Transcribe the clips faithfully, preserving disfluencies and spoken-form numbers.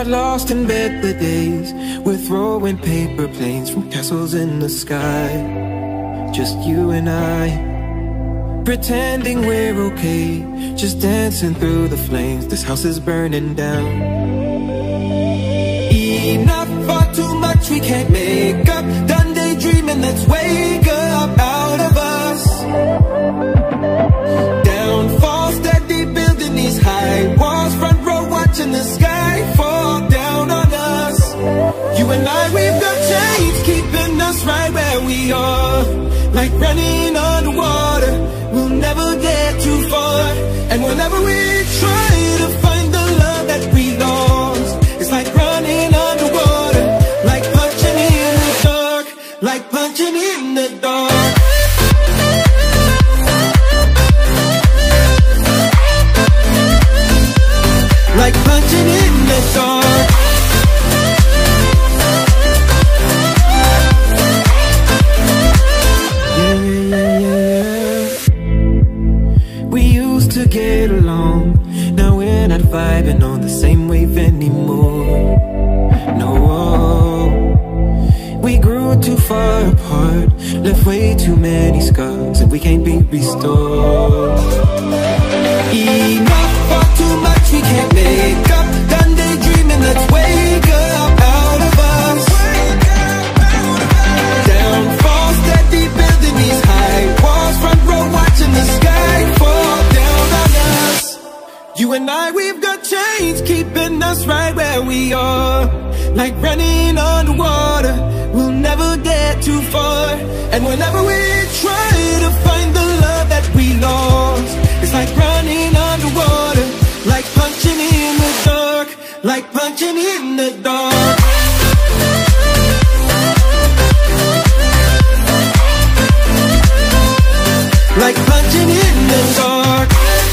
got lost in bed the days. We're throwing paper planes from castles in the sky. Just you and I, pretending we're okay, just dancing through the flames. This house is burning down. Enough, far too much we can't make up. Done daydreaming, let's wake up out of us. Downfall, steady building these high walls. Front row watching the sky fall down on us. You and I, we've got chains keeping us right where we are. Like running underwater, we'll never get too far. And whenever we try to find the love that we lost, it's like running underwater, like punching in the dark, like punching in the dark. Like punching in the dark. Yeah, yeah, yeah, yeah. We used to get along, now we're not vibing on the same wave anymore. No, we grew too far apart, left way too many scars, and we can't be restored. Enough, far too much we can't make up. Done daydreaming, let's wake up out of us. Downfall, steady building these high walls. Front row watching the sky fall down on us. You and I, we've got chains keeping us right where we are. Like running underwater, we'll never get too far. And whenever we try to find the love that we lost, it's like running underwater, like punching in the dark, like punching in the dark. Like punching in the dark.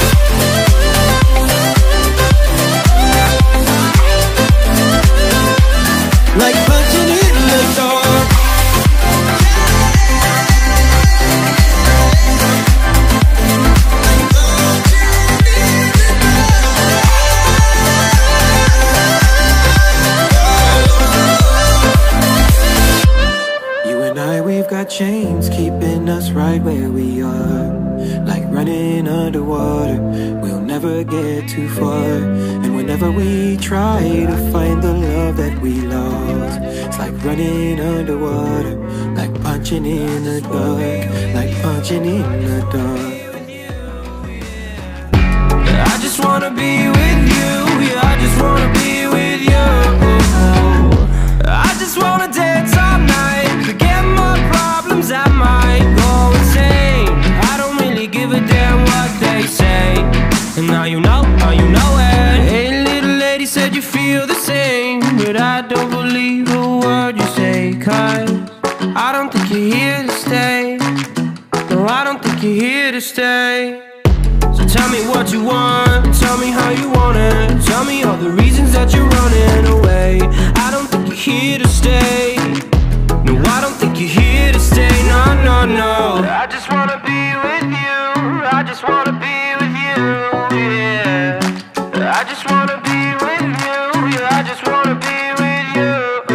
Like punching in the dark. You and I, we've got chains keeping us right where we are. Like running underwater, we'll never get too far. And whenever we try to find the love that we lost, it's like running underwater, like punching in the dark, like punching in the dark. I just wanna be with you, yeah, I just wanna be with you. I just wanna dance all night, forget my problems, I might go insane. I don't really give a damn what they say. And now you know, now you know it. Hey, little lady said you feel the same, but I don't believe a word you say. Cause I don't think you're here to stay. No, I don't think you're here to stay. So tell me what you want, tell me how you want it. Tell me all the reasons that you're running away. I don't think you're here to stay. No, I don't think you're here to stay. No, no, no. I just wanna be with you, I just wanna be with you, yeah. I just wanna be with you, yeah, I just wanna be with you.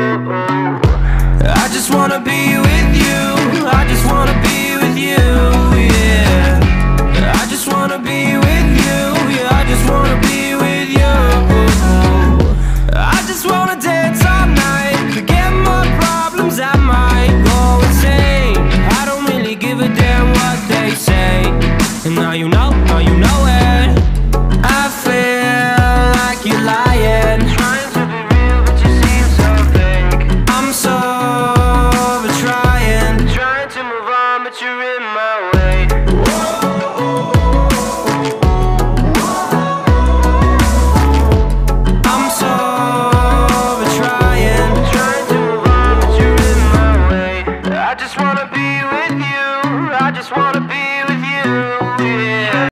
I just wanna be with you, I just wanna be with you, yeah. I just wanna be with you, yeah, I just wanna be with you. I just wanna dance all night, forget my problems, I might go insane. I don't really give a damn what they say. And now you know, now you know it. I feel like you're lying.